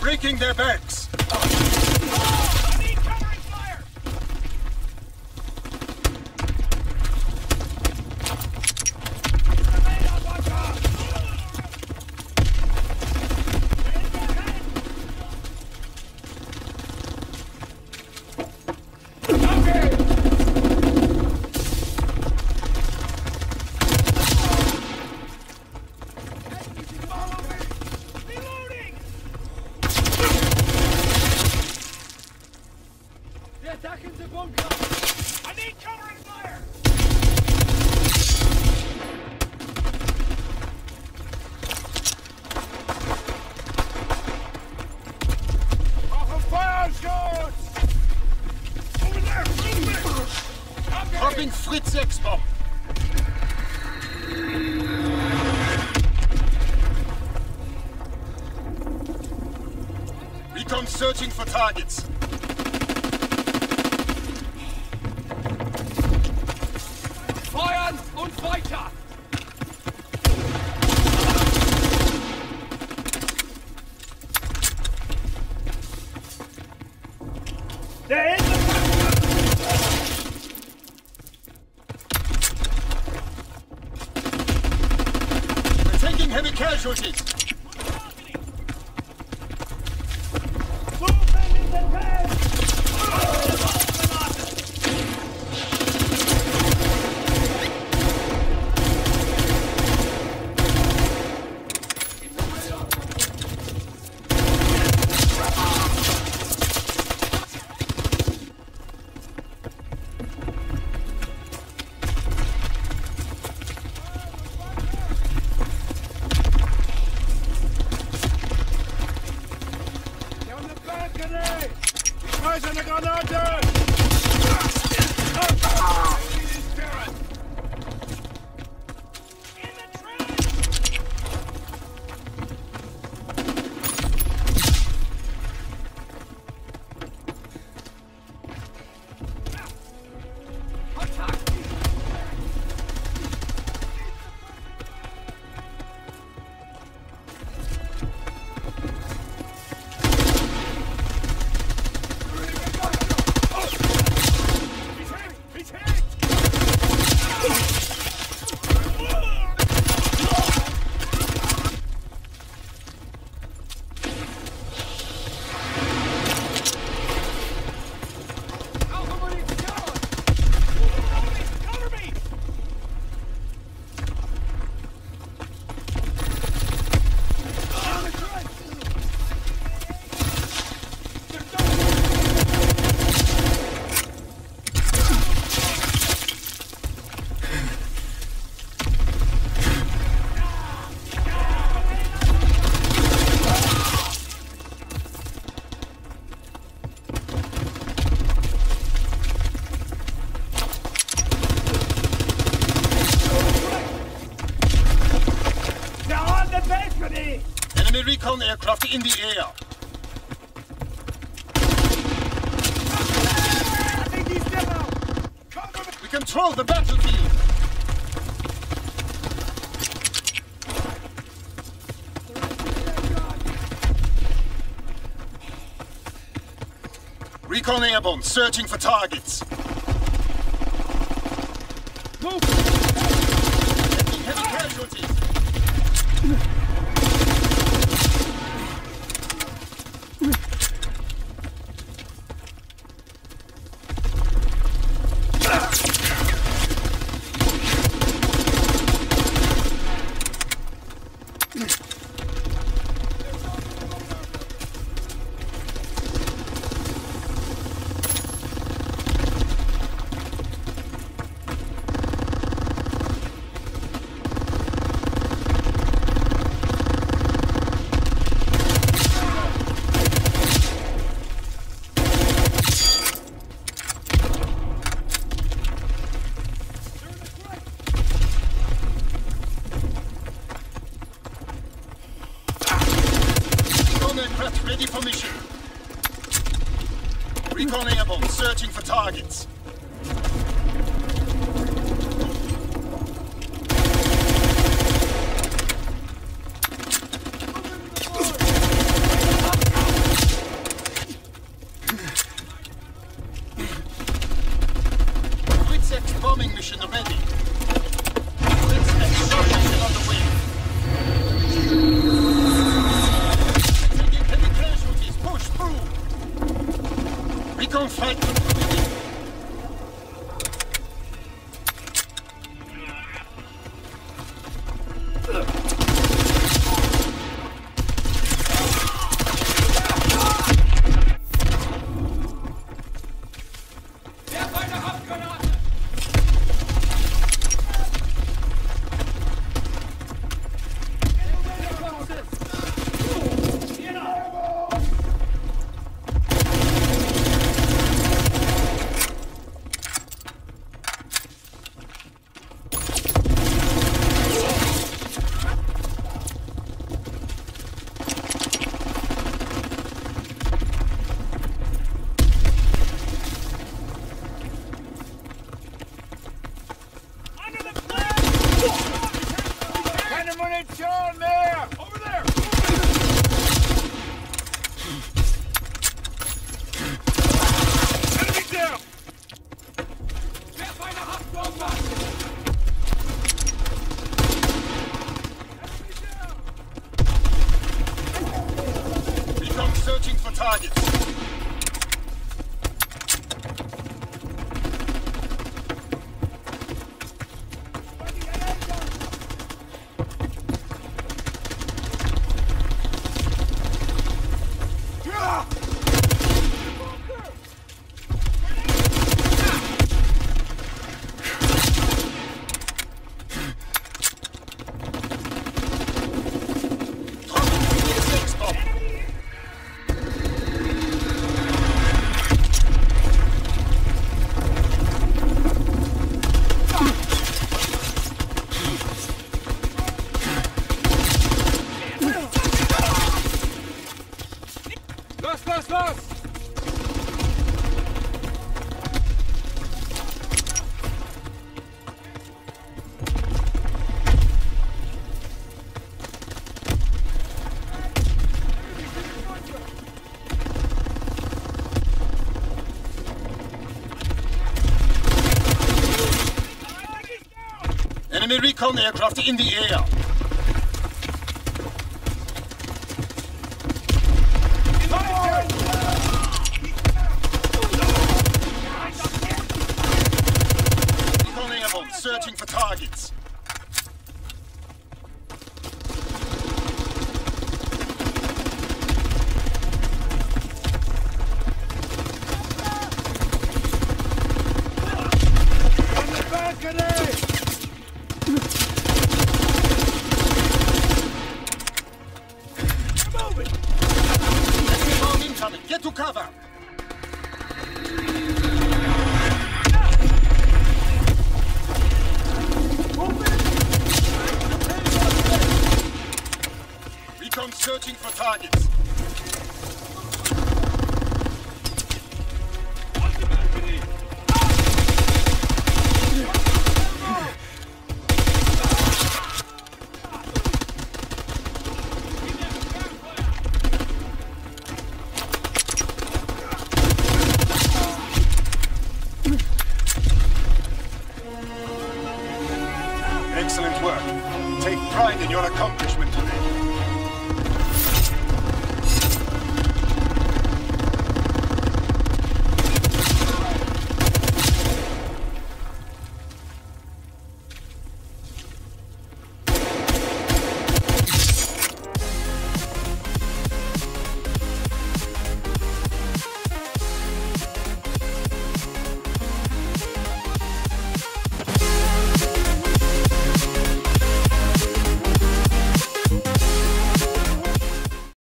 breaking their backs. I need covering fire! I need covering fire! Auf dem Feuerschutz! Over there! Movement! Dropping Fritz X-Bomb. Recon searching for targets. Feuern und weiter! Der ist We're taking heavy casualties. Eine Granate! Enemy recon aircraft in the air. We control the battlefield. Recon airborne, searching for targets. Move! Taking heavy casualties. Aircraft ready for mission. Recon airborne, searching for targets. fight could begin. Werf eine Handgranate! Keine Munition mehr! Over there! Enemy down! Werf eine Haftbombe! Recon searching for targets. Los! Enemy recon aircraft in the air. Recon airborne, searching for targets. On the balcony! Moving! Enemy bomb incoming. Get to cover. Recon searching for targets. On the balcony! Excellent work. Take pride in your accomplishment today.